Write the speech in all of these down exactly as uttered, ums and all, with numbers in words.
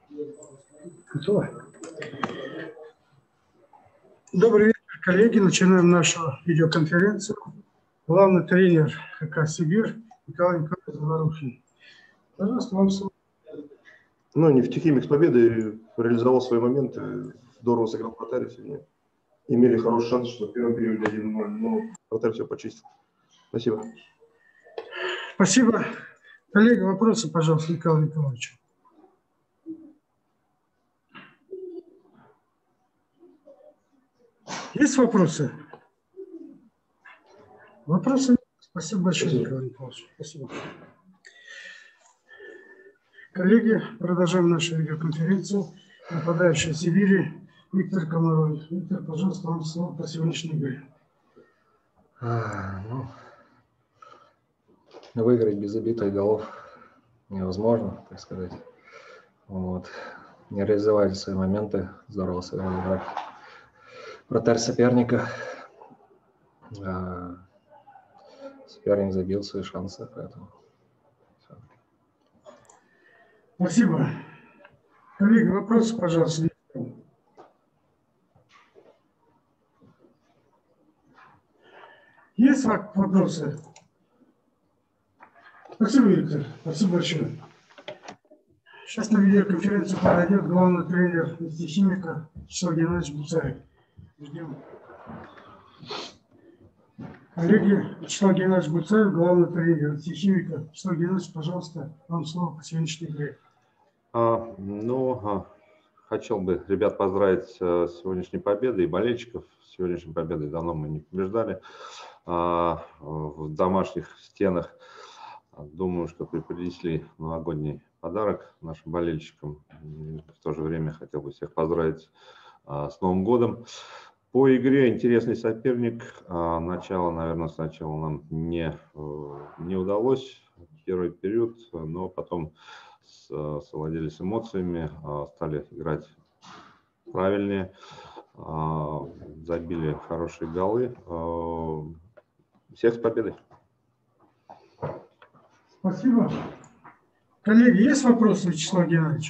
Готово? Добрый вечер, коллеги. Начинаем нашу видеоконференцию. Главный тренер ХК «Сибирь» Николай Николаевич Говорухин. Пожалуйста, вам слово. Ну, нефтехимик с победой реализовал свои моменты. Здорово сыграл вратарь сегодня. Имели хороший шанс, что в первом периоде один ноль, но вратарь все почистил. Спасибо. Спасибо. Коллеги, вопросы, пожалуйста, Николай Николаевич. Есть вопросы? Вопросы? Спасибо большое, Спасибо. Николай Николаевич. Спасибо. Коллеги, продолжаем нашу видеоконференцию. Нападающий из Сибири Виктор Комаров. Виктор, пожалуйста, вам слово по сегодняшней игре. А, ну, выиграть без забитых голов невозможно, так сказать. Вот. Не реализовали свои моменты, здорово сыграл игрок. Вратарь соперника. А, соперник забил свои шансы, поэтому. Спасибо. Коллеги, вопросы, пожалуйста. Есть вопросы? Спасибо, Виктор. Спасибо большое. Сейчас на видеоконференцию подойдет главный тренер нефтехимика Вячеслав Геннадьевич Буцаев. Ждем. Коллеги, Вячеслав Геннадьевич Буцаев, главный тренер нефтехимика. Вячеслав Геннадьевич, пожалуйста, вам слово по сегодняшней игре. А, ну, а, хотел бы ребят поздравить с сегодняшней победой и болельщиков с сегодняшней победой. Давно мы не побеждали а, в домашних стенах. Думаю, что преподнесли новогодний подарок нашим болельщикам. И в то же время хотел бы всех поздравить а, с Новым годом. По игре интересный соперник. А, начало, наверное, сначала нам не, не удалось. Первый период, но потом совладелись эмоциями, стали играть правильнее, забили хорошие голы. Всех с победой. Спасибо. Коллеги, есть вопросы, Вячеслав Геннадьевич?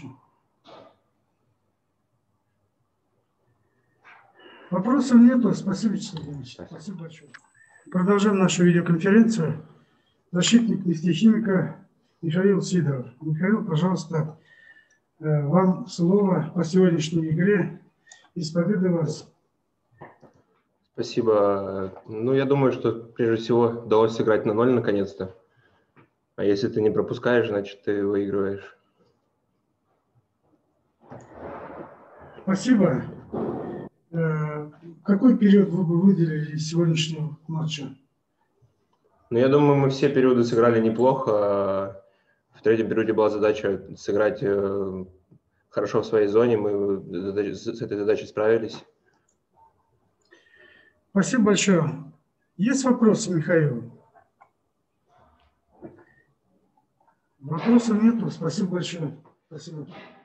Вопросов нету. Спасибо, Вячеслав Геннадьевич. Спасибо большое. Продолжаем нашу видеоконференцию. Защитник нефтехимика Михаил Сидоров. Михаил, пожалуйста, вам слово по сегодняшней игре. И с победой вас. Спасибо. Ну, я думаю, что прежде всего удалось сыграть на ноль наконец-то. А если ты не пропускаешь, значит, ты выигрываешь. Спасибо. Какой период вы бы выделили из сегодняшнего матча? Ну, я думаю, мы все периоды сыграли неплохо. В третьем периоде была задача сыграть хорошо в своей зоне. Мы с этой задачей справились. Спасибо большое. Есть вопросы, Михаил? Вопросов нету. Спасибо большое. Спасибо.